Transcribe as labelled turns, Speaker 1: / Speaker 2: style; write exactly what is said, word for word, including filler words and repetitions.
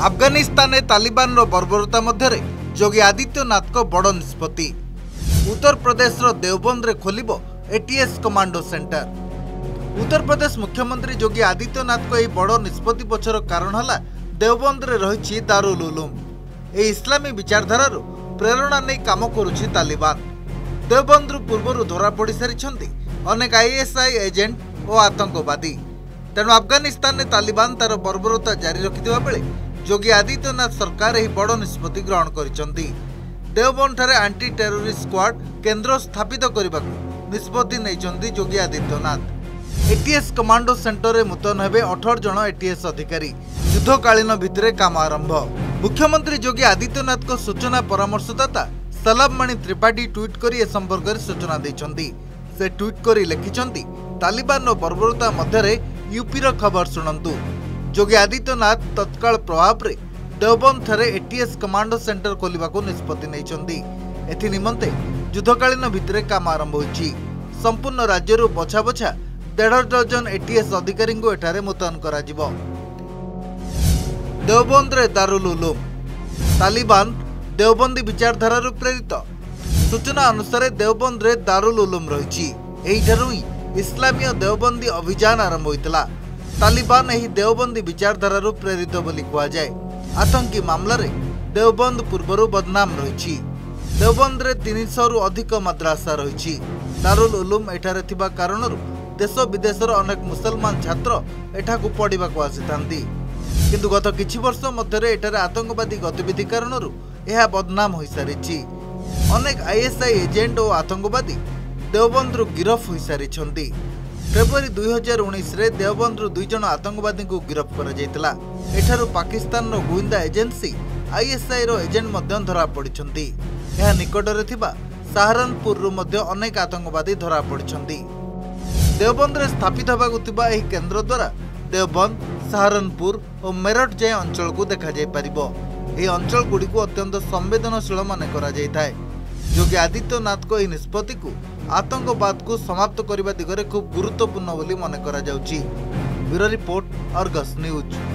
Speaker 1: अफगानिस्तान में तालिबान रो बर्बरता मध्य योगी आदित्यनाथ को बड़ निष्पत्ति। उत्तर प्रदेश रो देवबंद रे खोलिबो ATS commando centre. Uttar Pradesh मुख्यमंत्री योगी आदित्यनाथ को यह बड़ निष्पत्ति पछर कारण हला देवबंद रे रही दारुल उलूम। ए इस्लामी विचारधारा प्रेरणा नहीं काम करुछि तालिबान। देवबंद पूर्व धरा पड़ सारी अनेक आईएसआई एजेंट और आतंकवादी। तेणु अफगानिस्तान में तालिबान तार बर्बरता जारी रखिथिबा बेले योगी आदित्यनाथ सरकार यह बड़ निष्पत्ति ग्रहण करिसेंती। देवबंद ठारे एंटी टेरोरिस्ट स्क्वाड केंद्र स्थापित करने निष्पत्ति नहीं Yogi Adityanath. ATS commando centre में मुतयन हेबे अठारह जन एटीएस अधिकारी। युद्धकालीन भित्तिरे काम आरंभ। मुख्यमंत्री योगी आदित्यनाथ को सूचना परामर्शदाता सलाममणि त्रिपाठी ट्वीट कर ए संपर्क में सूचना देइछंती। से ट्वीट कर लिखिछंती तालिबान बर्बरता मध्य यूपीर खबर शुणु। योगी आदित्यनाथ तत्काल प्रभाव में देवबंद ठारे एटीएस कमांडो सेंटर खोलिबा को निष्पत्ति नैछंती। एथि निमंते युद्धकालीन भित्तिरे काम आरंभ होइछि। संपूर्ण राज्यरू बछा बछा डेढ़ डजन एटीएस अधिकारी को एठारे मुतयन करा जिवो। देवबंद रे दारुल उलूम। तालिबान देवबंदी विचारधारा प्रेरित। सूचना अनुसार देवबंद रे दारुल उलूम रही। एहिठारु इस्लामीय देवबंदी अभियान आरंभ होइतला। तालिबान एही देवबंदी विचारधारा प्रेरित बोली कहा जाए। आतंकी मामला रे देवबंद पूर्वरु बदनाम रही। देवबंद रे तीन सौ रु अधिक मद्रासा रही। दारुल उलूम एठारे थिबा कारणरु देश विदेशर अनेक मुसलमान छात्र एठाकू पढ़ाक आसी किंतु गत किछि वर्ष मध्य एठारे आतंकवादी गतिविधि कारणरु यह बदनाम हो सारी। अनेक आईएसआई एजेंट और आतंकवादी देवबंद गिरफ हो सारी। फेब्रुआरी दुई हजार उन्नीस देवबंद दुई जन आतंकवादी को गिरफ करा। एठारु पाकिस्तान रो गुइंदा एजेंसी आईएसआई रो एजेंट मध्य धरा पड़िछंती। यह निकटरे थिबा सहारनपुर रु मध्य अनेक आतंकवादी धरा पड़िछंती। देवबंद रे स्थापित होबाकु थिबा एही केंद्र द्वारा देवबंद, सहारनपुर और मेरठ जाए अंचल को देखा जाय परिबो। एही अंचल गुडी को अत्यंत संवेदनशील माने करा जाय थाए। योगी आदित्यनाथ को एही निष्पत्ति को आतंकवाद को समाप्त करने दिगरे खूब गुरुत्वपूर्ण बोली मन करा जाउची। Bureau report, Argus news.